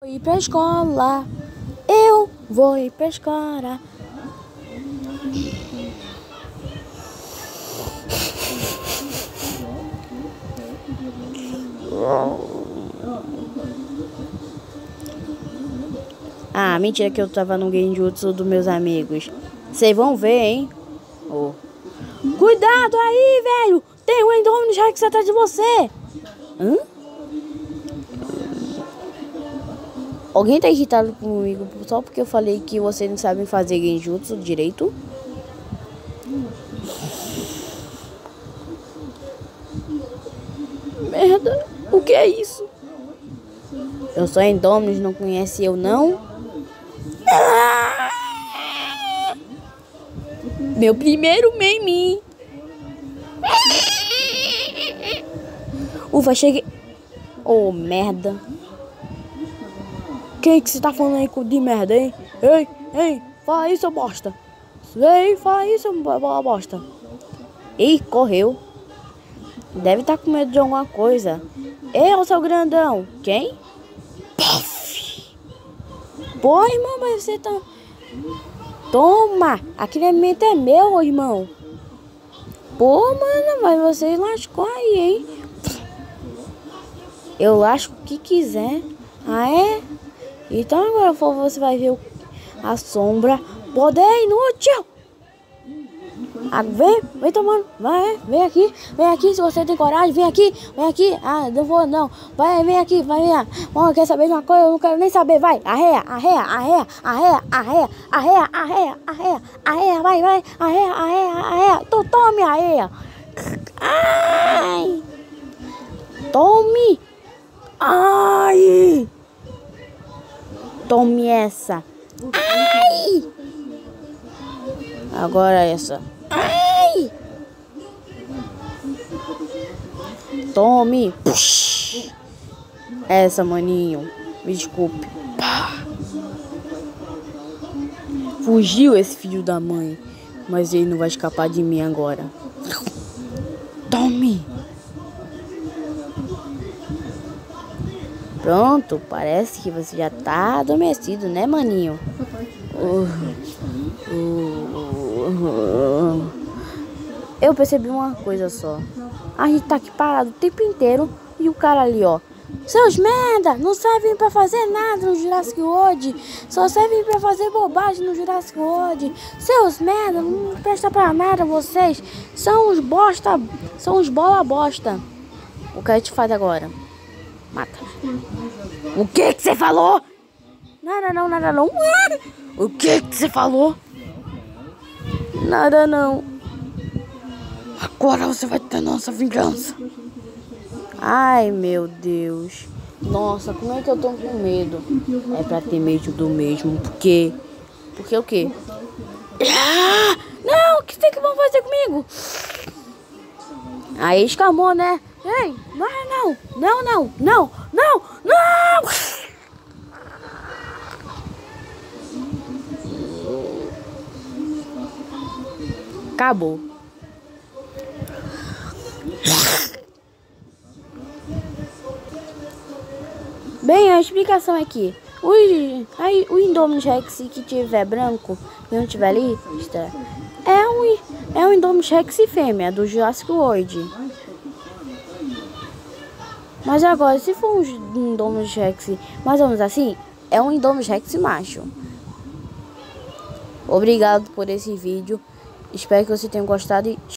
Vou ir pra escola, eu vou ir pra escola. Ah, mentira que eu tava no genjutsu dos meus amigos. Vocês vão ver, hein? Oh. Cuidado aí, velho! Tem um Indominus Rex atrás de você! Hã? Alguém tá irritado comigo só porque eu falei que vocês não sabem fazer genjutsu direito? Merda, o que é isso? Eu sou Indominus, não conhece eu não? Meu primeiro meme. Ufa, cheguei. Oh, merda. Quem que você tá falando aí de merda, hein? Ei, fala aí, seu bosta. Ei, fala aí, seu bosta. Ih, correu. Deve estar com medo de alguma coisa. Ei, seu grandão. Quem? Puff. Pô, irmão, mas você tá... Toma! Aquele alimento é meu, irmão. Pô, mano, mas você lascou aí, hein? Eu lasco o que quiser. Ah, é? Então agora você vai ver a sombra. Poder inútil! Ah, vem tomando. Vem aqui, se você tem coragem, vem aqui. Ah, não vou não. Vem aqui. Bom, quer saber de uma coisa? Eu não quero nem saber, vai. Arreia, vai, arreia. Tome, arreia. Ai! Tome! Ai! Tome essa. Ai! Agora essa. Ai! Tome! Puxa. Essa, maninho. Me desculpe. Pá. Fugiu esse filho da mãe. Mas ele não vai escapar de mim agora. Tome! Pronto, parece que você já tá adormecido, né, maninho? Eu percebi uma coisa só. A gente tá aqui parado o tempo inteiro e o cara ali, ó. Seus merda, não servem pra fazer nada no Jurassic World. Só servem pra fazer bobagem no Jurassic World. Seus merda, não presta pra nada vocês. São uns bosta, são uns bola bosta. O que a gente faz agora? Mata. O que você falou? Nada não. O que você falou? Nada não. Agora você vai ter nossa vingança. Ai, meu Deus. Nossa, como é que eu tô com medo? É pra ter medo do mesmo. Porque o quê? Ah, não, o que vocês vão fazer comigo? Aí escamou, né? Ei, não. Acabou. Bem, a explicação é que o Indominus Rex que tiver branco e não tiver lista é um Indominus Rex fêmea do Jurassic World. Mas agora, se for um Indominus Rex mais ou menos assim, é um Indominus Rex macho. Obrigado por esse vídeo. Espero que você tenha gostado e